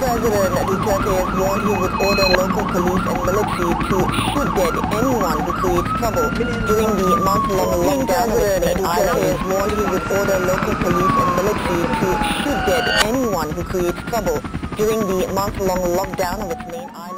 President Duterte has warned he would order local police and military to shoot dead anyone who creates trouble during the month-long lockdown of its main island. Has warned he would order local police and military to shoot dead anyone who creates trouble during the month-long lockdown of its main island.